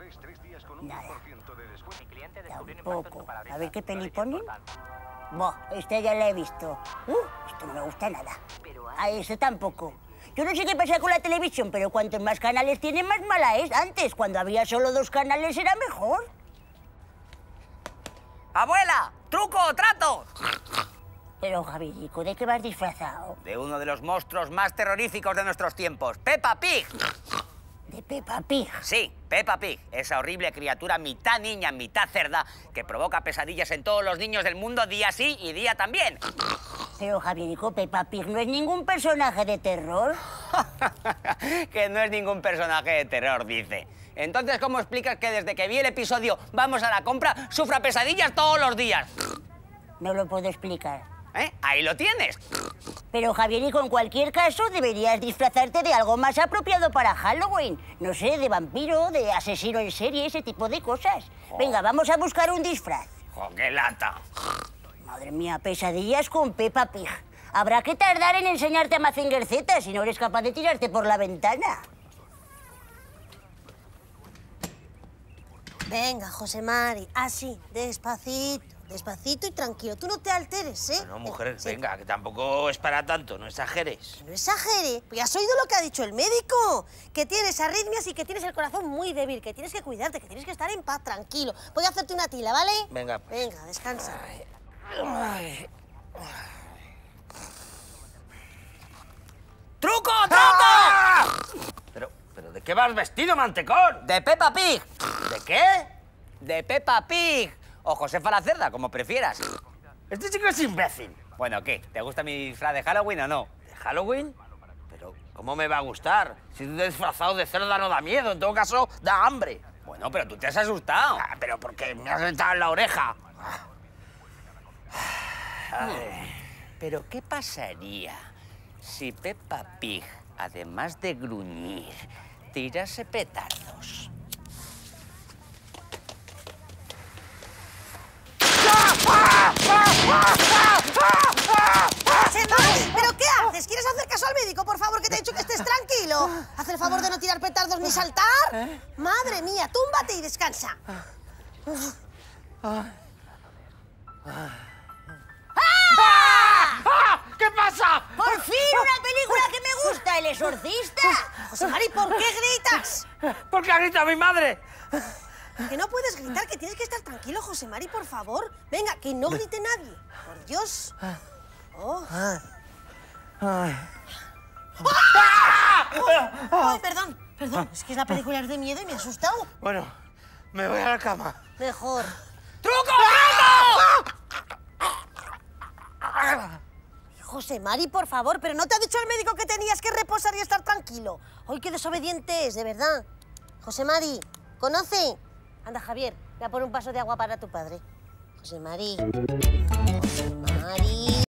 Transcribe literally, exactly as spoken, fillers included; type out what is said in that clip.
Nada. Tampoco. A ver qué peli ponen. Buah, esta ya la he visto. Uh, esto no me gusta nada. A ese tampoco. Yo no sé qué pasa con la televisión, pero cuantos más canales tiene, más mala es. Antes, cuando había solo dos canales, era mejor. ¡Abuela! ¡Truco! ¡Trato! Pero, Javirico, ¿de qué vas disfrazado? De uno de los monstruos más terroríficos de nuestros tiempos, Peppa Pig. ¿De Peppa Pig? Sí, Peppa Pig, esa horrible criatura mitad niña, mitad cerda, que provoca pesadillas en todos los niños del mundo día sí y día también. Pero, Javirico, Peppa Pig no es ningún personaje de terror. Que no es ningún personaje de terror, dice. Entonces, ¿cómo explicas que desde que vi el episodio Vamos a la compra sufra pesadillas todos los días? No lo puedo explicar. ¿Eh? Ahí lo tienes. Pero, Javirico, en cualquier caso, deberías disfrazarte de algo más apropiado para Halloween. No sé, de vampiro, de asesino en serie, ese tipo de cosas. Jo. Venga, vamos a buscar un disfraz. ¡Jo, qué lata! Madre mía, pesadillas con Peppa Pig. Habrá que tardar en enseñarte a Mazinger Z si no eres capaz de tirarte por la ventana. Venga, José Mari, así, despacito, despacito y tranquilo. Tú no te alteres, ¿eh? No, mujer, Sí. venga, que tampoco es para tanto, no exageres. Que no exagere. Pues ya has oído lo que ha dicho el médico. Que tienes arritmias y que tienes el corazón muy débil, que tienes que cuidarte, que tienes que estar en paz, tranquilo. Voy a hacerte una tila, ¿vale? Venga, pues. Venga, descansa. ¡Truco! ¡Truco! ¡Ah! Pero, pero, ¿de qué vas vestido, mantecón? ¡De Peppa Pig! ¿De qué? ¡De Peppa Pig! O Josefa la Cerda, como prefieras. Este chico es imbécil. Bueno, ¿qué? ¿Te gusta mi disfraz de Halloween o no? ¿De Halloween? Pero, ¿cómo me va a gustar? Si tú disfrazado de cerda no da miedo, en todo caso, da hambre. Bueno, pero tú te has asustado. Ah, pero porque me has sentado en la oreja. Pero, ¿qué pasaría si Peppa Pig, además de gruñir, tirase petardos? José Mari, ¿pero qué haces? ¿Quieres hacer caso al médico, por favor, que te he dicho que estés tranquilo? Haz el favor de no tirar petardos ni saltar. Madre mía, túmbate y descansa. ¡Ah! ¿Qué pasa? ¡Por fin una película que me gusta! ¡El exorcista! José Mari, ¿por qué gritas? ¿Por qué ha gritado mi madre? Que no puedes gritar, que tienes que estar tranquilo, José Mari, por favor. Venga, que no grite nadie. Por Dios. Oh. Ay, perdón, perdón. Es que la película es de miedo y me ha asustado. Bueno, me voy a la cama. Mejor. ¡Truco! José Mari, por favor, pero ¿no te ha dicho el médico que tenías que reposar y estar tranquilo? ¡Ay, qué desobediente es, de verdad! José Mari, ¿conoce? Anda, Javier, voy a poner un vaso de agua para tu padre. José Mari. José Mari.